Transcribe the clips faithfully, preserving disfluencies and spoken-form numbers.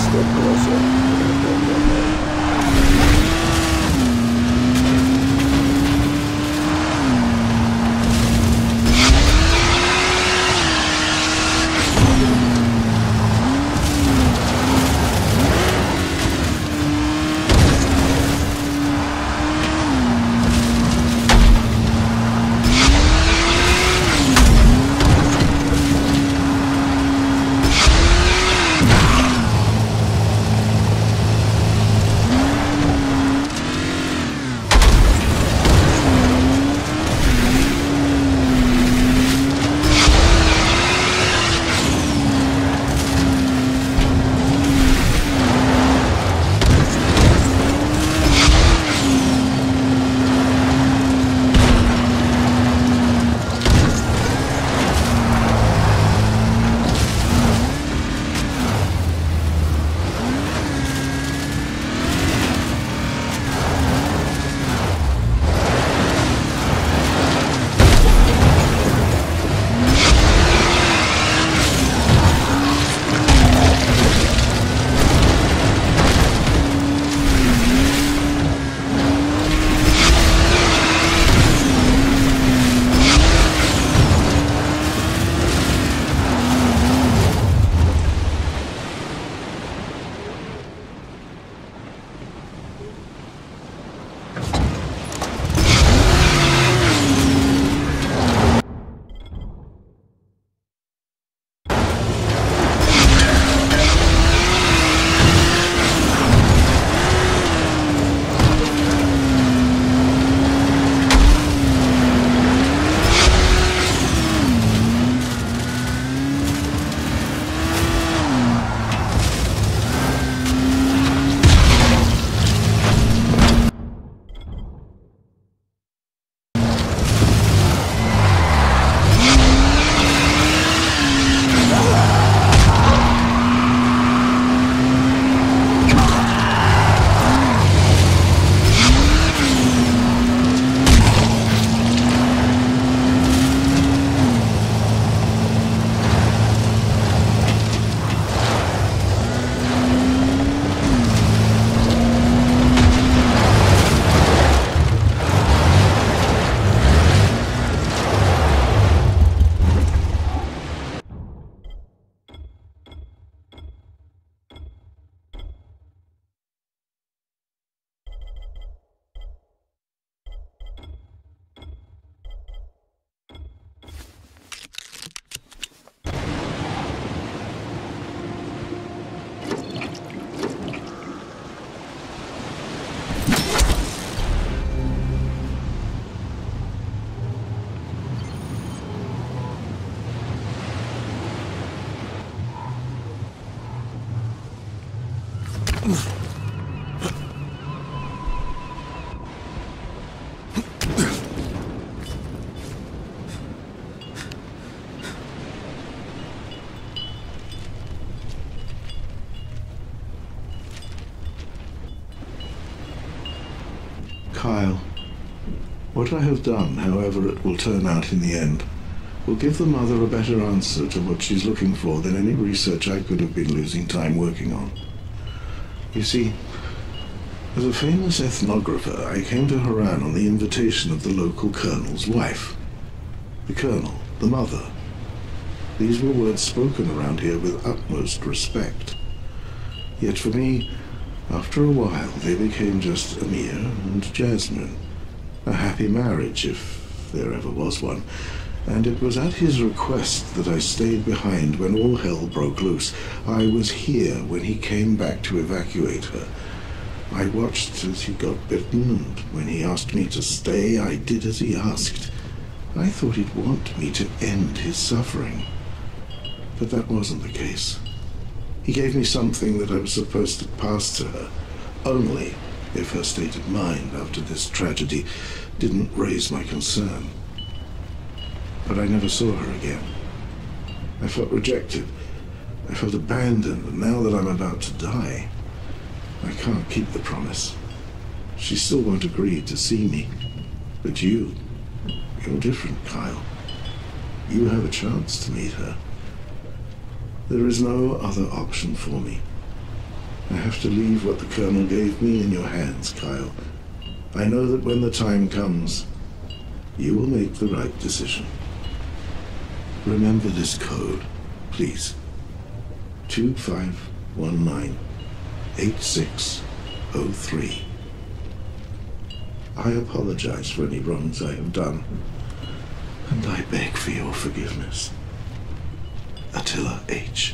step closer. Kyle, what I have done, however it will turn out in the end, will give the mother a better answer to what she's looking for than any research I could have been losing time working on. You see, as a famous ethnographer, I came to Haran on the invitation of the local colonel's wife. The colonel, the mother. These were words spoken around here with utmost respect. Yet for me, after a while, they became just Amir and Jasmine. A happy marriage, if there ever was one. And it was at his request that I stayed behind when all hell broke loose. I was here when he came back to evacuate her. I watched as he got bitten, and when he asked me to stay, I did as he asked. I thought he'd want me to end his suffering. But that wasn't the case. He gave me something that I was supposed to pass to her, only if her state of mind after this tragedy didn't raise my concern. But I never saw her again. I felt rejected. I felt abandoned, and now that I'm about to die, I can't keep the promise. She still won't agree to see me. But you, you're different, Kyle. You have a chance to meet her. There is no other option for me. have to leave what the Colonel gave me in your hands, Kyle. I know that when the time comes, you will make the right decision. Remember this code, please. two five one nine eight six zero three. I apologize for any wrongs I have done, and I beg for your forgiveness. Attila H.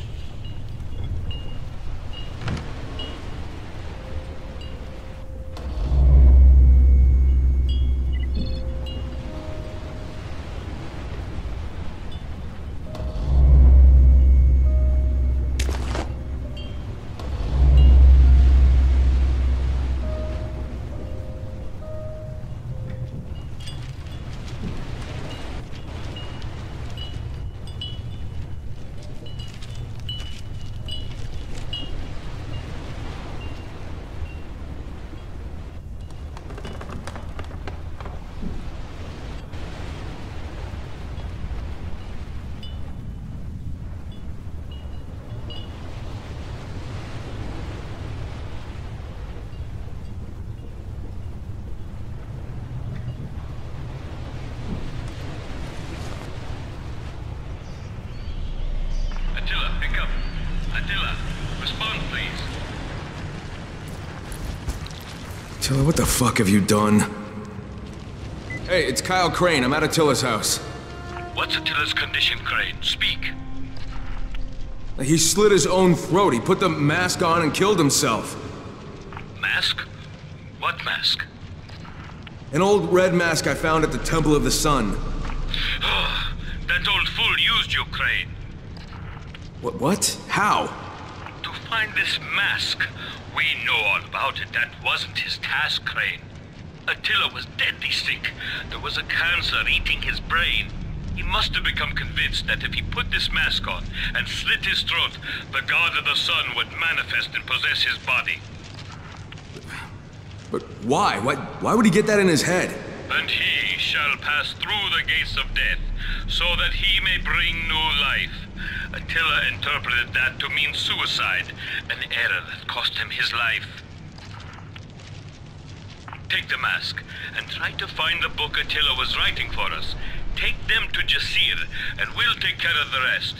Attila, pick up. Attila, respond, please. Attila, what the fuck have you done? Hey, it's Kyle Crane. I'm at Attila's house. What's Attila's condition, Crane? Speak. He slit his own throat. He put the mask on and killed himself. Mask? What mask? An old red mask I found at the Temple of the Sun. Oh, that old fool used you, Crane. What? What? How? To find this mask. We know all about it. That wasn't his task, Crane. Attila was deadly sick. There was a cancer eating his brain. He must have become convinced that if he put this mask on and slit his throat, the God of the Sun would manifest and possess his body. But why? Why, why would he get that in his head? And he shall pass through the gates of death, so that he may bring new life. Attila interpreted that to mean suicide, an error that cost him his life. Take the mask, and try to find the book Attila was writing for us. Take them to Jasir, and we'll take care of the rest.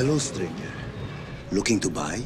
Hello, stranger. Looking to buy?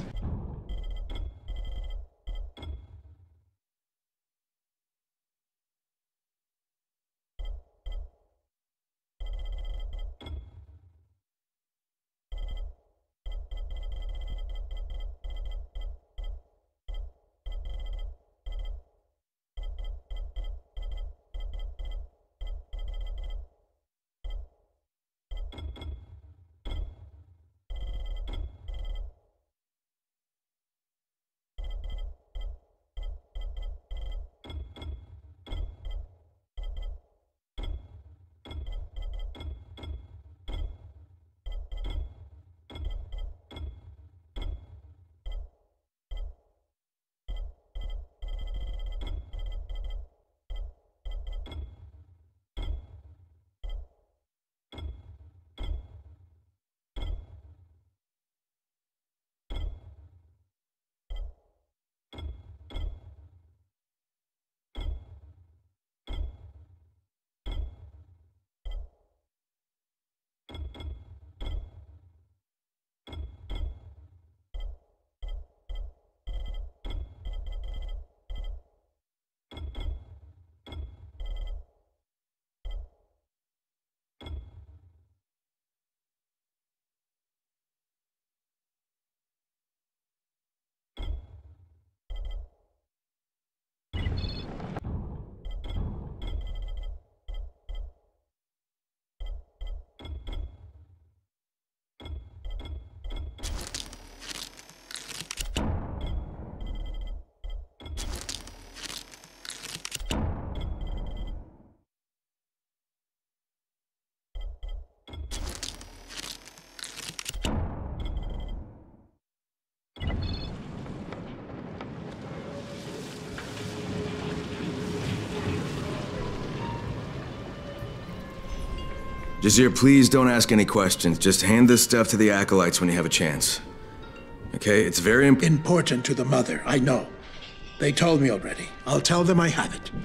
Jazir, please don't ask any questions. Just hand this stuff to the Acolytes when you have a chance. Okay? It's very imp- Important to the Mother, I know. They told me already. I'll tell them I have it.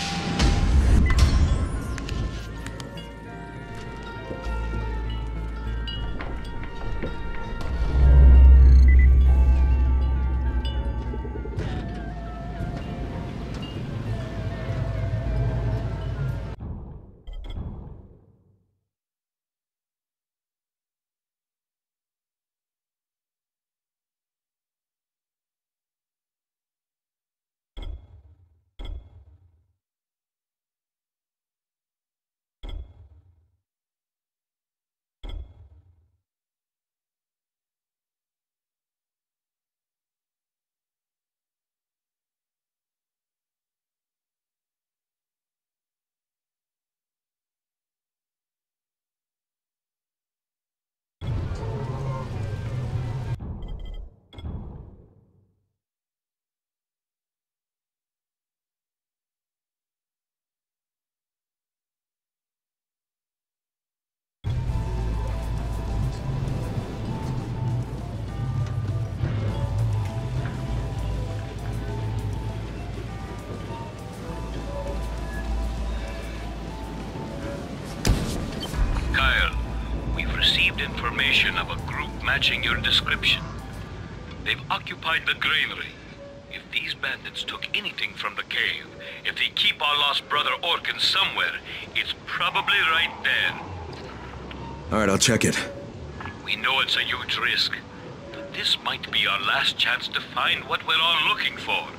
Information of a group matching your description. They've occupied the granary. If these bandits took anything from the cave, if they keep our lost brother Orkin somewhere, it's probably right there. Alright, I'll check it. We know it's a huge risk, but this might be our last chance to find what we're all looking for.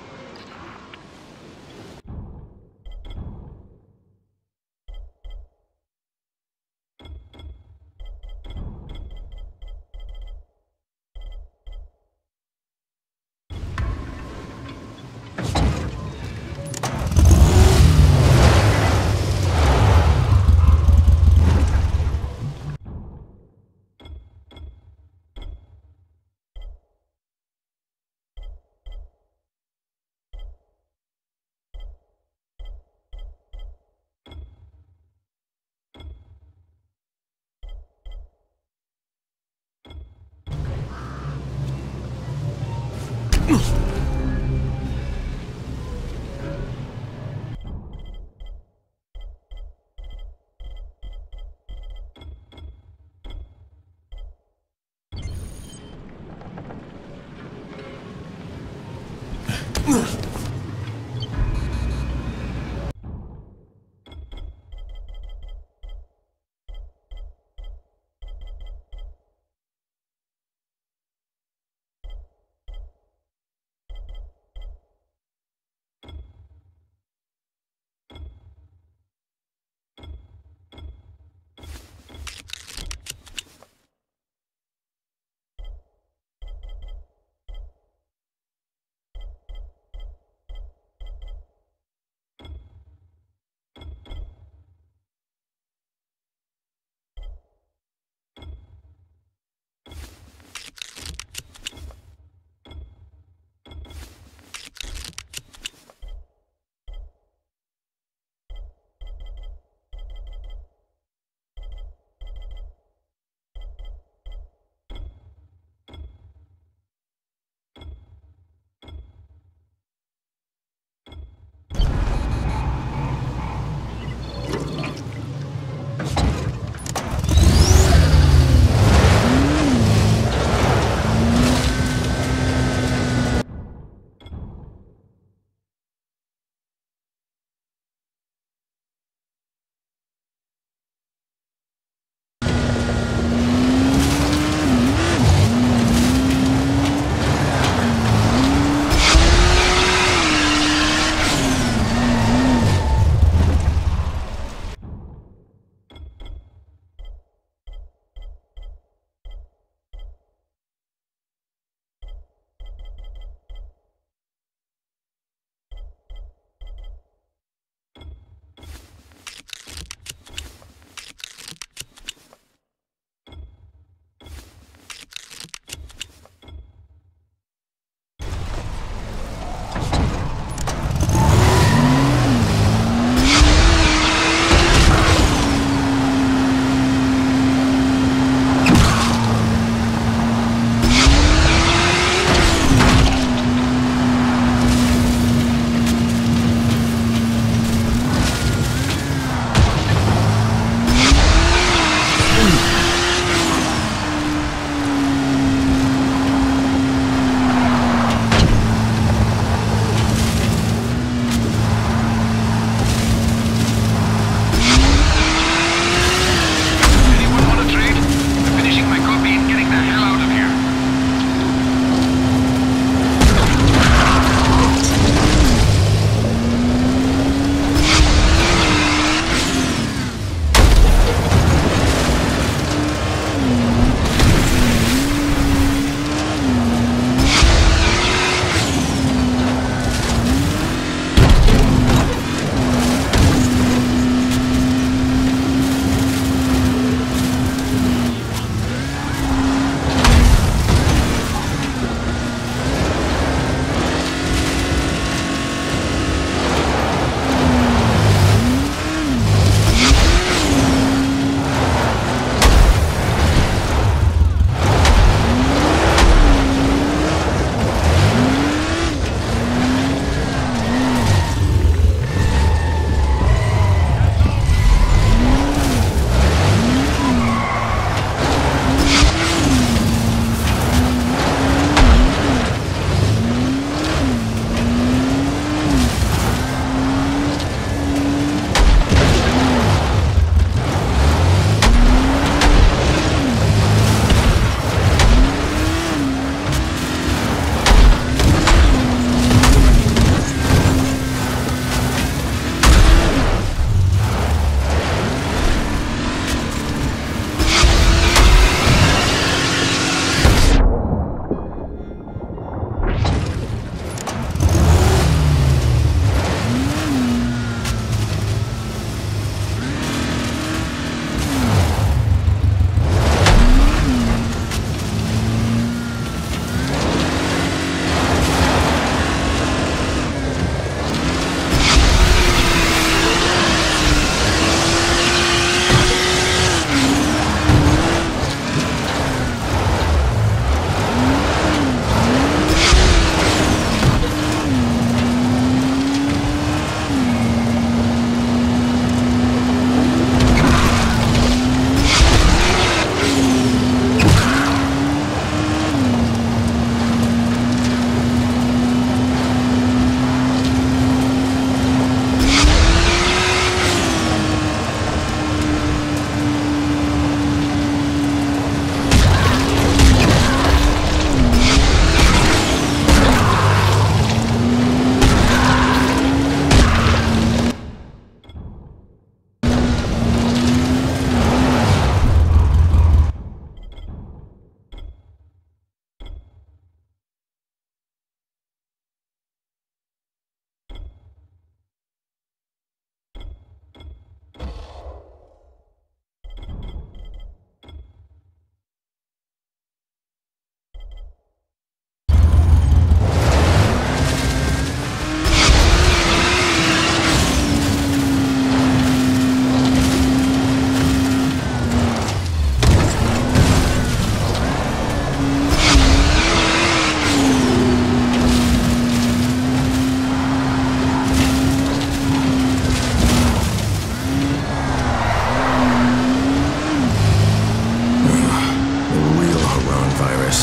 virus.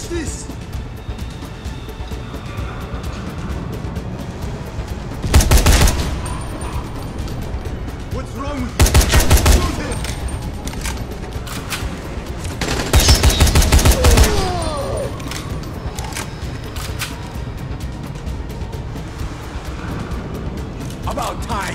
this? What's wrong with you? Shoot him! About time!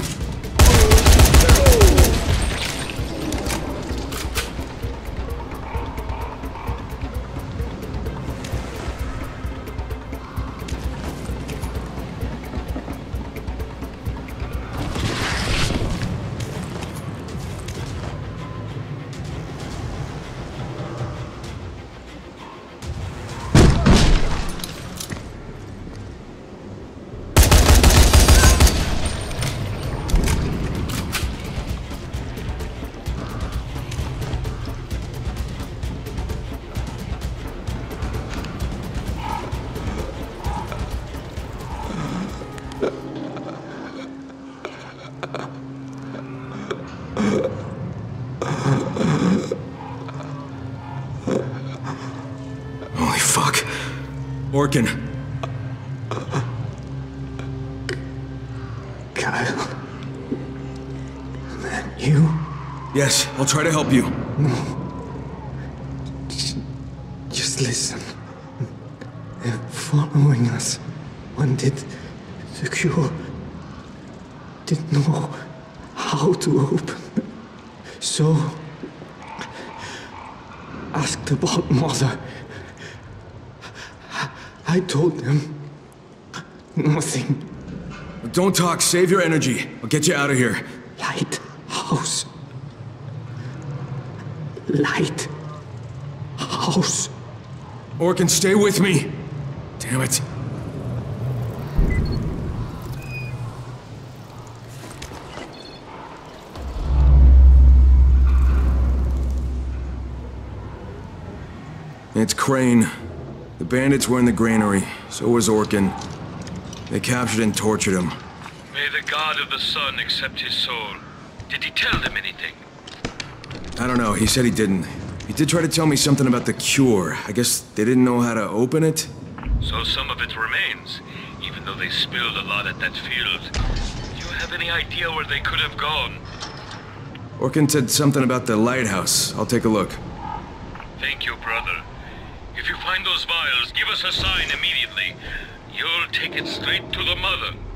Holy fuck. Orkin. Kyle. That you? Yes, I'll try to help you. Just, just listen. They're following us. Wanted the cure. Didn't know how to open. So asked about Mother. I told them nothing. Don't talk, save your energy. I'll get you out of here. Lighthouse. Lighthouse. Orkin, stay with me. Damn it. It's Crane. The bandits were in the granary. So was Orkin. They captured and tortured him. May the God of the Sun accept his soul. Did he tell them anything? I don't know. He said he didn't. He did try to tell me something about the cure. I guess they didn't know how to open it? So some of it remains, even though they spilled a lot at that field. Do you have any idea where they could have gone? Orkin said something about the lighthouse. I'll take a look. Thank you, brother. If you find those vials, give us a sign immediately. You'll take it straight to the Mother.